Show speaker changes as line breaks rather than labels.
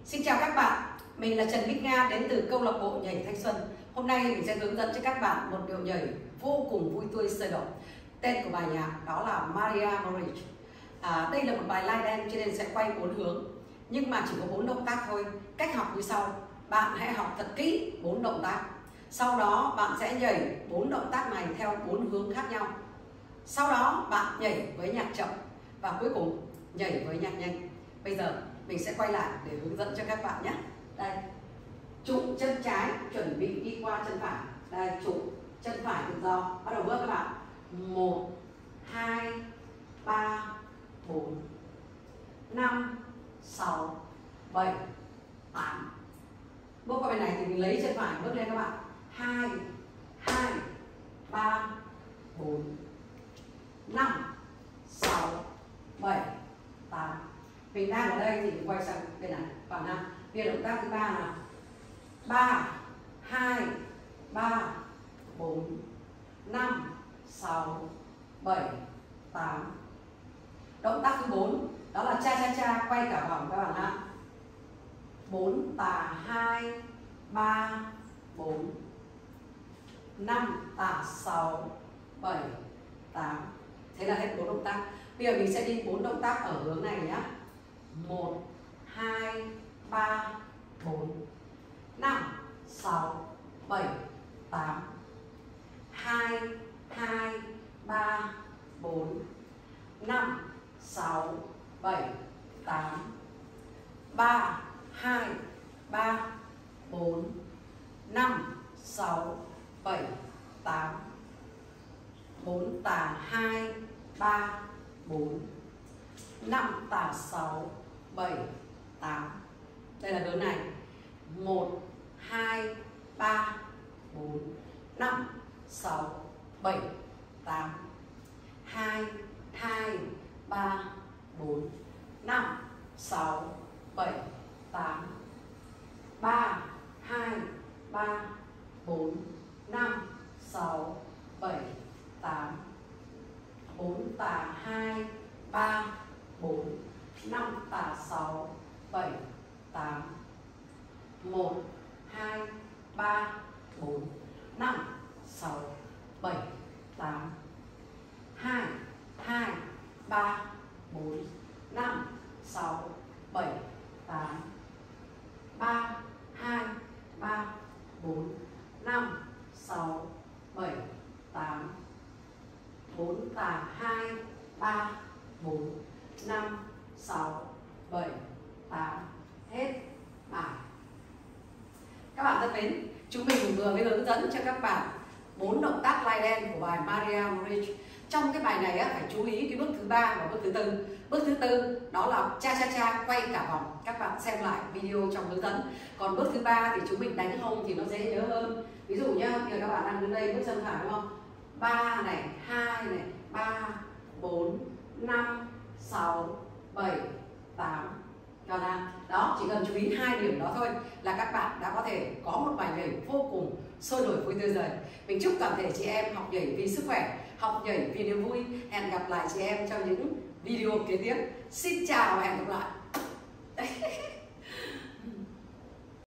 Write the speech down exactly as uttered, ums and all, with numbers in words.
Xin chào các bạn, mình là Trần Bích Nga đến từ câu lạc bộ nhảy Thanh Xuân. Hôm nay mình sẽ hướng dẫn cho các bạn một điệu nhảy vô cùng vui tươi sôi động. Tên của bài nhạc đó là Maria Moritz. À, đây là một bài line dance cho nên sẽ quay bốn hướng, nhưng mà chỉ có bốn động tác thôi. Cách học như sau: bạn hãy học thật kỹ bốn động tác. Sau đó bạn sẽ nhảy bốn động tác này theo bốn hướng khác nhau. Sau đó bạn nhảy với nhạc chậm và cuối cùng nhảy với nhạc nhanh. Bây giờ mình sẽ quay lại để hướng dẫn cho các bạn nhé. Đây, trụ chân trái chuẩn bị đi qua chân phải. Đây, trụ chân phải tự do, bắt đầu bước các bạn. Một, hai, ba, bốn, năm, sáu, bảy, tám. Bước qua bên này thì mình lấy chân phải bước lên các bạn. Hai, hai, ba, bốn, năm, sáu, bảy, tám. Mình đang ở đây thì mình quay sang bên này. Vào nào. Bây giờ động tác thứ ba là ba, hai, ba, bốn, năm, sáu, bảy, tám. Động tác thứ bốn đó là cha cha cha, quay cả vòng các bạn ha. bốn tà hai, ba, bốn, năm tà sáu, bảy, tám. Thế là hết bốn động tác. Bây giờ mình sẽ đi bốn động tác ở hướng này nhé. một, hai, ba, bốn, năm, sáu, bảy, tám. hai, hai, ba, bốn, năm, sáu, bảy, tám. ba, hai, ba, bốn, năm, sáu, bảy, tám. bốn tà hai, ba, bốn, năm tà sáu, bảy, tám. Đây là hướng này. một, hai, ba, bốn, năm, sáu, bảy, tám. hai, hai, ba, bốn, năm, sáu, bảy, tám. ba, hai, ba, bốn, năm, sáu, bảy, tám. bốn tà hai, ba, bốn, năm tà sáu, bảy, tám. một, hai, ba, bốn, năm, sáu, bảy, tám. hai, hai, ba, bốn, năm, sáu, bảy, tám. ba, hai, ba, bốn, năm, sáu, bảy, tám. bốn tà hai, ba, bốn, năm, sáu, bảy, tám. Hết bài. Các bạn thân mến, chúng mình vừa mới hướng dẫn cho các bạn bốn động tác line dance của bài Maria Moritz. Trong cái bài này á, phải chú ý cái bước thứ ba và bước thứ tư. Bước thứ tư đó là cha cha cha, quay cả vòng. Các bạn xem lại video trong hướng dẫn. Còn bước thứ ba thì chúng mình đánh hông thì nó dễ nhớ hơn. Ví dụ nhá, giờ các bạn đang đứng đây bước chân phải đúng không? ba này, hai này, ba, bốn, năm, sáu, bảy, tám. Rồi nào. Đó, chỉ cần chú ý hai điểm đó thôi là các bạn đã có thể có một bài nhảy vô cùng sôi nổi vui tươi rồi. Mình chúc toàn thể chị em học nhảy vì sức khỏe, học nhảy vì niềm vui. Hẹn gặp lại chị em trong những video kế tiếp. Xin chào và hẹn gặp lại.